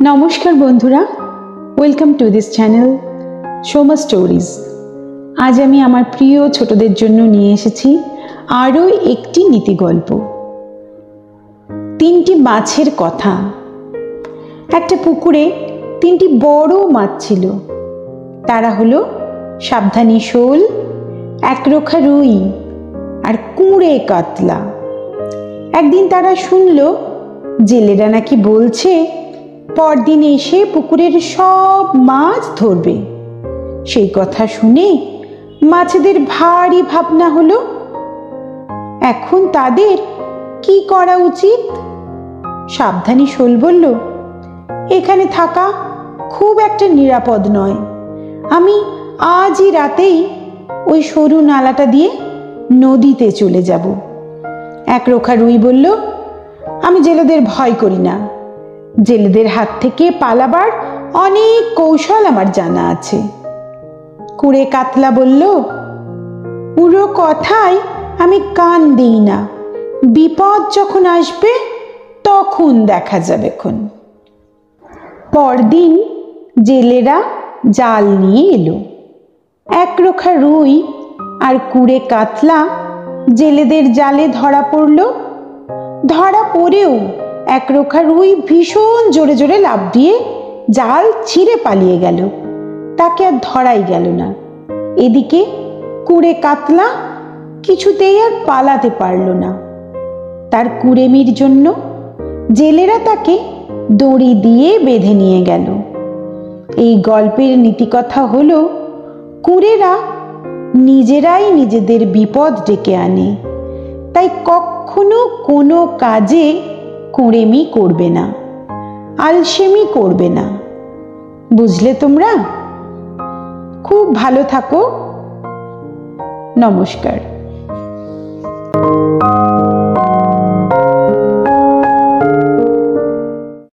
নমস্কার বন্ধুরা, welcome to this channel Soma stories. আজ আমি আমার প্রিয় ছোটদের জন্য নিয়ে এসেছি আরও একটি নীতি গল্প। তিনটি মাছের কথা। একটা পুকুরে তিনটি বড় মাছ ছিল। তারা হলো সাবধানী শোল, একরোখা রুই আর কুঁড়ে কাতলা। একদিন তারা শুনল জেলেরা নাকি বলছে পরদিন এসে পুকুরের সব মাছ ধরবে। সেই কথা শুনে মাছেদের ভারী ভাবনা হলো, এখন তাদের কি করা উচিত? সাবধানী শোল বলল, এখানে থাকা খুব একটা নিরাপদ নয়। আমি আজই রাতেই ওই সরু নালাটা দিয়ে নদীতে চলে যাব। একরোখা রুই বলল, আমি জেলেদের ভয় করি না। জেলেদের হাত থেকে পালাবার অনেক কৌশল আমার জানা আছে। কুঁড়ে কাতলা বলল, পুরো কথায় আমি কান দিই না। বিপদ যখন আসবে তখন দেখা যাবে। পরদিন জেলেরা জাল নিয়ে এলো। একরোখা রুই আর কুঁড়ে কাতলা জেলেদের জালে ধরা পড়ল। ধরা পড়েও একরোখা রুই ভীষণ জোরে জোরে লাফ দিয়ে জাল ছিঁড়ে পালিয়ে গেল। তাকে আর ধরাই গেল না। এদিকে কুঁড়ে কাতলা কিছুতেই আর পালাতে পারল না। তার কুঁড়েমির জন্য জেলেরা তাকে দড়ি দিয়ে বেঁধে নিয়ে গেল। এই গল্পের নীতিকথা হলো, কুঁড়েরা নিজেরাই নিজেদের বিপদ ডেকে আনে। তাই কখনো কোনো কাজে কুঁড়েমি করবে না, আলসেমি করবে না। বুঝলে তোমরা? খুব ভালো থাকো। নমস্কার।